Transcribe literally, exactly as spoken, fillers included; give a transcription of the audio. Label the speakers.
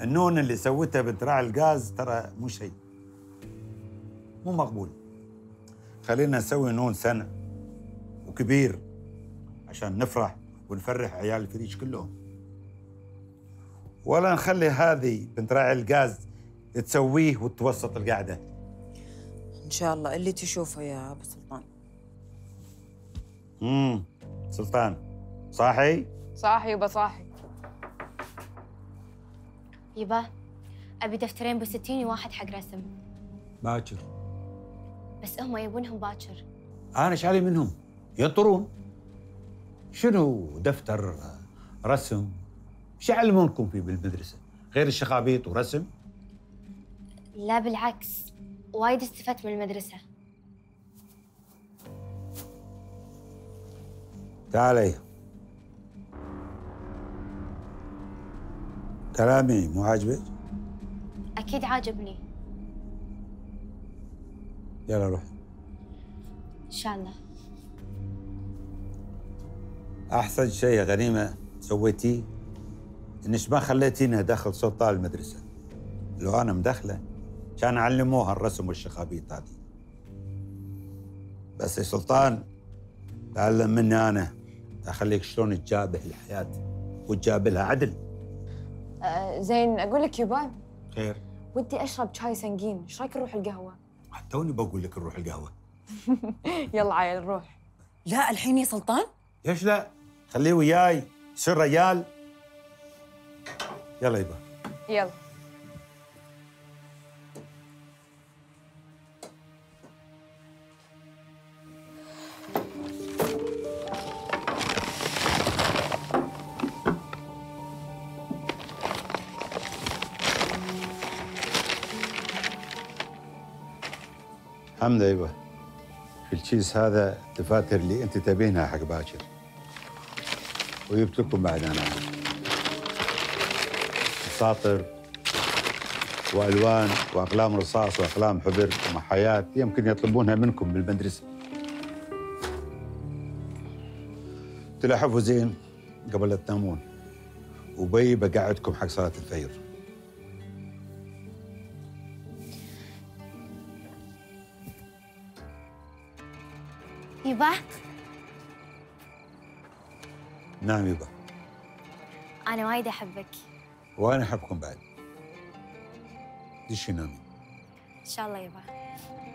Speaker 1: النون اللي سوتها بنت راعي الغاز ترى مو شيء، مو مقبول. خلينا نسوي نون سنة وكبير عشان نفرح ونفرح عيال الفريج كلهم، ولا نخلي هذه بنت راعي الغاز تسويه وتوسط القعدة.
Speaker 2: إن شاء الله اللي تشوفه يا أبو سلطان.
Speaker 1: امم سلطان صاحي؟
Speaker 3: صاحي يبا صاحي.
Speaker 4: يبا أبي دفترين بستين وواحد حق رسم.
Speaker 1: باكر.
Speaker 4: بس هم يبونهم باكر.
Speaker 1: أنا إيش علي منهم؟ ينطرون. شنو دفتر رسم؟ ايش يعلمونكم فيه بالمدرسة؟ غير الشخابيط ورسم؟
Speaker 4: لا بالعكس، وايد استفدت من المدرسة.
Speaker 1: تعالي. كلامي مو عاجبك؟
Speaker 4: أكيد عاجبني.
Speaker 1: يلا روح.
Speaker 4: إن شاء الله.
Speaker 1: أحسن شيء يا غنيمة سويتيه إنش ما خليتينها أدخل سلطان المدرسة. لو أنا مدخلة كان علموها الرسم والشخابيط هذه. بس يا سلطان تعلم مني أنا، أخليك شلون تجابه الحياة وتجابه لها عدل.
Speaker 3: آه زين أقول لك يبا،
Speaker 1: خير؟
Speaker 3: ودي أشرب شاي سنقين، إيش رأيك نروح القهوة؟
Speaker 1: توني بقول لك نروح القهوة.
Speaker 3: يلا عيل نروح.
Speaker 2: لا الحين يا سلطان؟
Speaker 1: ليش لا؟ خليه وياي يصير ريال. يلا يبا.
Speaker 3: يلا.
Speaker 1: حمد يبا، في الكيس هذا الدفاتر اللي انت تبينها حق باكر، وجبت لكم بعد انا ساطر والوان واقلام رصاص واقلام حبر ومحايات يمكن يطلبونها منكم بالمدرسه. تلاحظوا زين قبل لا تنامون، وبي بقعدكم حق صلاه الفجر.
Speaker 4: يبا.
Speaker 1: نعم يبا.
Speaker 4: أنا وايد أحبك.
Speaker 1: وأنا أحبكم بعد. دشي نامي.
Speaker 4: إن شاء الله يبا.